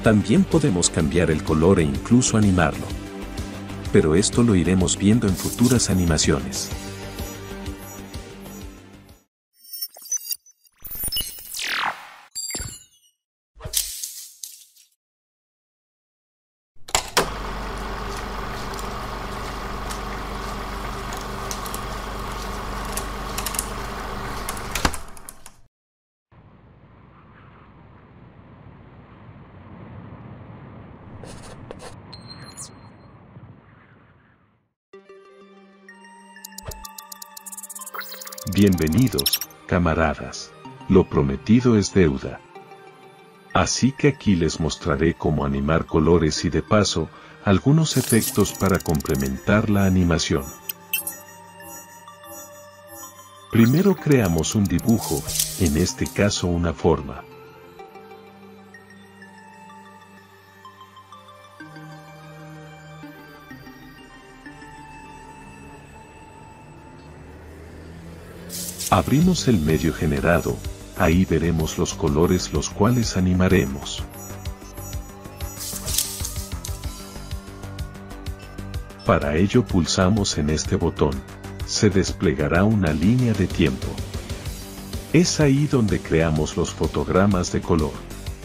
También podemos cambiar el color e incluso animarlo. Pero esto lo iremos viendo en futuras animaciones. Bienvenidos, camaradas. Lo prometido es deuda. Así que aquí les mostraré cómo animar colores y de paso, algunos efectos para complementar la animación. Primero creamos un dibujo, en este caso una forma. Abrimos el medio generado, ahí veremos los colores los cuales animaremos. Para ello pulsamos en este botón, se desplegará una línea de tiempo. Es ahí donde creamos los fotogramas de color.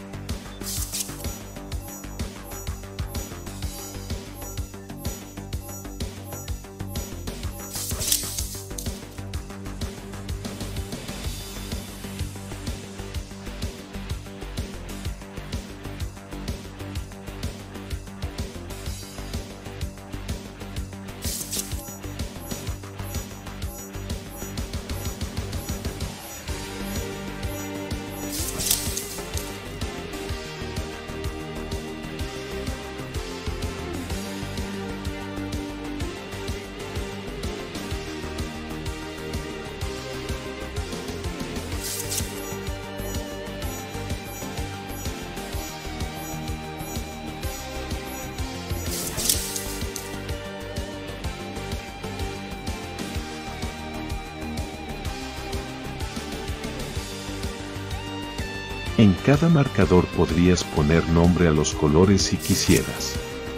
En cada marcador podrías poner nombre a los colores si quisieras.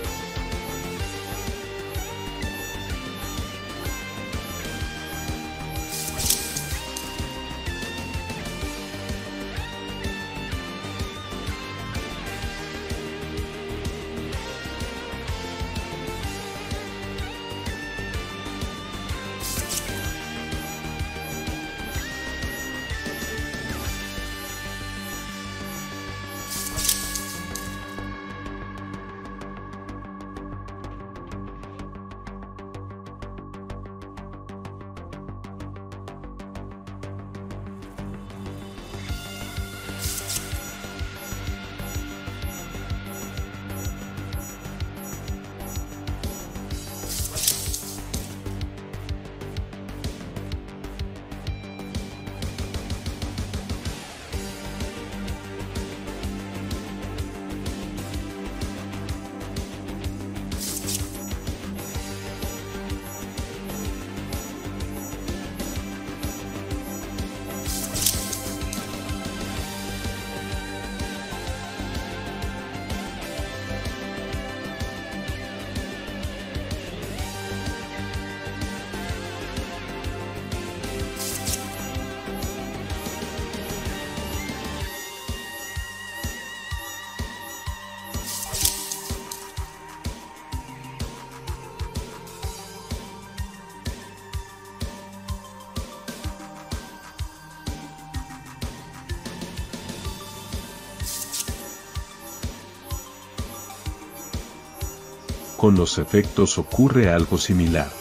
Con los efectos ocurre algo similar.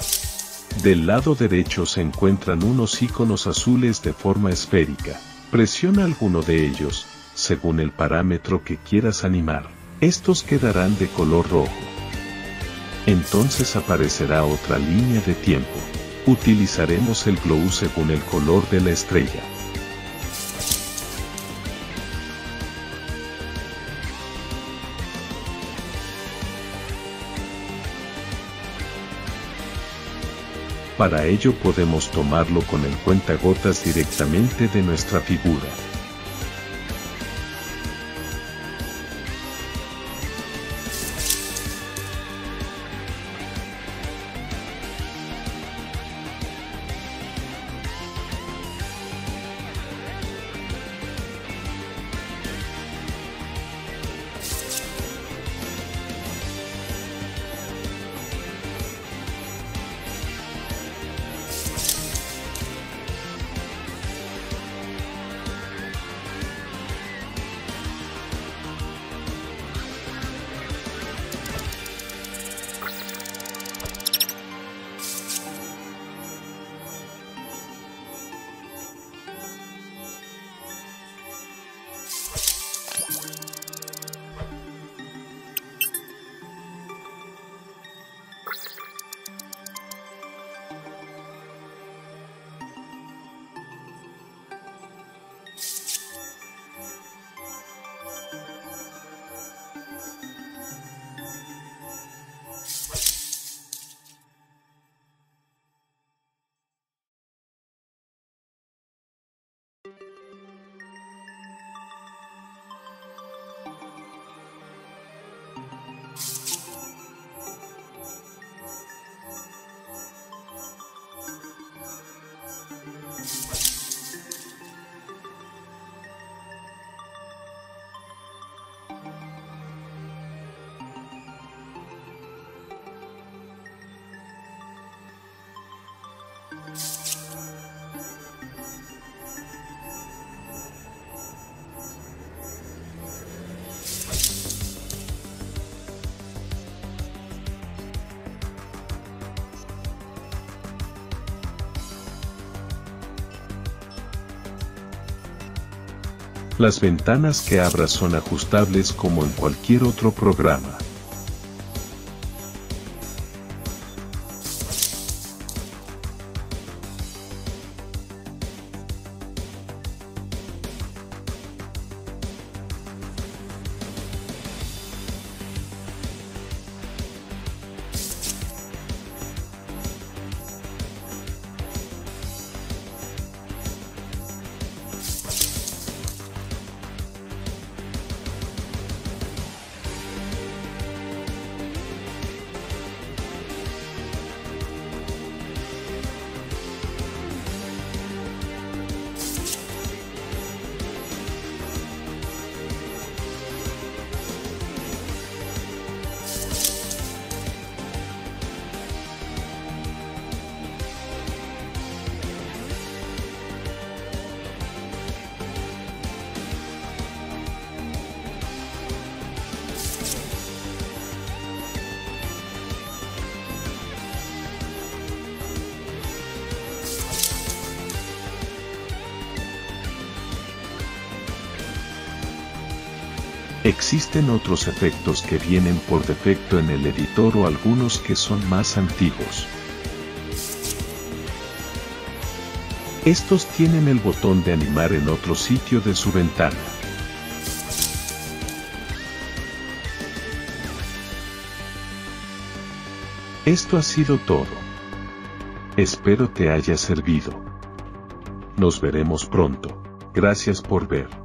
Del lado derecho se encuentran unos iconos azules de forma esférica. Presiona alguno de ellos, según el parámetro que quieras animar. Estos quedarán de color rojo. Entonces aparecerá otra línea de tiempo. Utilizaremos el glow según el color de la estrella. Para ello podemos tomarlo con el cuentagotas directamente de nuestra figura. Las ventanas que abras son ajustables como en cualquier otro programa. Existen otros efectos que vienen por defecto en el editor o algunos que son más antiguos. Estos tienen el botón de animar en otro sitio de su ventana. Esto ha sido todo. Espero te haya servido. Nos veremos pronto. Gracias por ver.